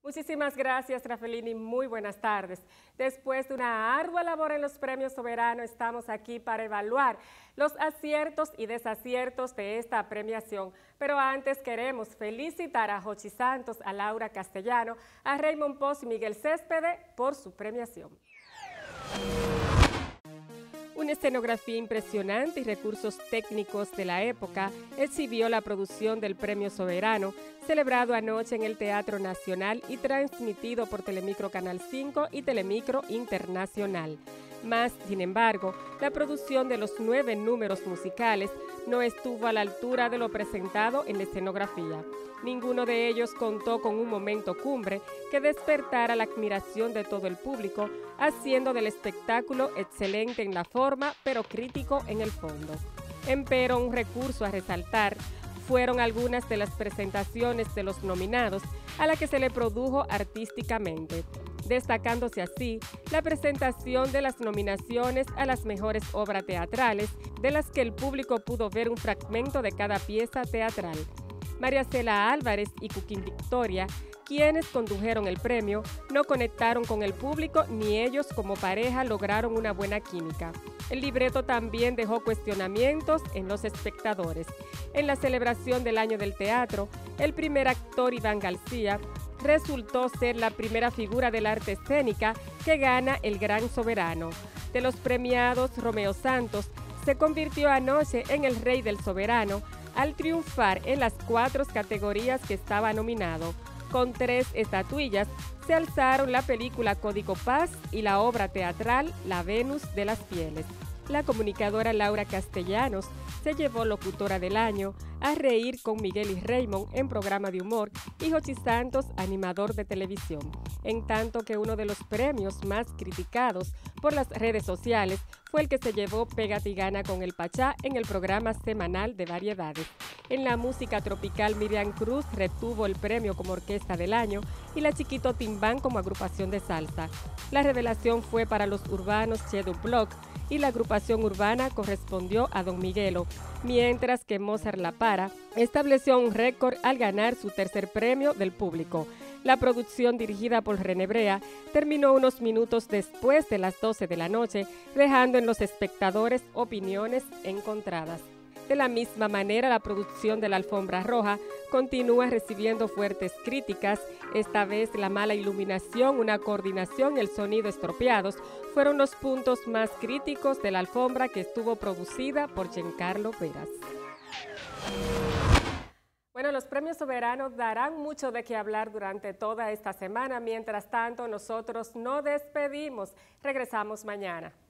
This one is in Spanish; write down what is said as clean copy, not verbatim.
Muchísimas gracias, Rafelini. Muy buenas tardes. Después de una ardua labor en los premios Soberano, estamos aquí para evaluar los aciertos y desaciertos de esta premiación. Pero antes queremos felicitar a Jochi Santos, a Laura Castellano, a Raymond Poz y Miguel Céspedes por su premiación. Una escenografía impresionante y recursos técnicos de la época exhibió la producción del Premio Soberano, celebrado anoche en el Teatro Nacional y transmitido por Telemicro Canal 5 y Telemicro Internacional. Más, sin embargo, la producción de los 9 números musicales no estuvo a la altura de lo presentado en la escenografía. Ninguno de ellos contó con un momento cumbre que despertara la admiración de todo el público, haciendo del espectáculo excelente en la forma, pero crítico en el fondo. Empero, un recurso a resaltar fueron algunas de las presentaciones de los nominados a la que se le produjo artísticamente, destacándose así la presentación de las nominaciones a las mejores obras teatrales, de las que el público pudo ver un fragmento de cada pieza teatral. María Cela Álvarez y Cuquín Victoria, quienes condujeron el premio, no conectaron con el público ni ellos como pareja lograron una buena química. El libreto también dejó cuestionamientos en los espectadores. En la celebración del Año del Teatro, el primer actor Iván García resultó ser la primera figura del arte escénica que gana el Gran Soberano. De los premiados, Romeo Santos se convirtió anoche en el Rey del Soberano al triunfar en las 4 categorías que estaba nominado. Con 3 estatuillas se alzaron la película Código Paz y la obra teatral La Venus de las Pieles. La comunicadora Laura Castellanos se llevó Locutora del Año, A Reír con Miguel y Raymond en programa de humor y Jochi Santos, animador de televisión. En tanto que uno de los premios más criticados por las redes sociales fue el que se llevó Pégate y Gana con el Pachá en el programa semanal de variedades. En la música tropical, Miriam Cruz retuvo el premio como Orquesta del Año y la Chiquito Timbán como agrupación de salsa. La revelación fue para los urbanos Chedo Block y la agrupación urbana correspondió a Don Miguelo, mientras que Mozart La Para estableció un récord al ganar su tercer premio del público. La producción, dirigida por René Brea, terminó unos minutos después de las 12 de la noche, dejando en los espectadores opiniones encontradas. De la misma manera, la producción de la Alfombra Roja continúa recibiendo fuertes críticas. Esta vez la mala iluminación, una coordinación y el sonido estropeados fueron los puntos más críticos de la alfombra que estuvo producida por Giancarlo Veras. Bueno, los premios soberanos darán mucho de qué hablar durante toda esta semana. Mientras tanto, nosotros nos despedimos. Regresamos mañana.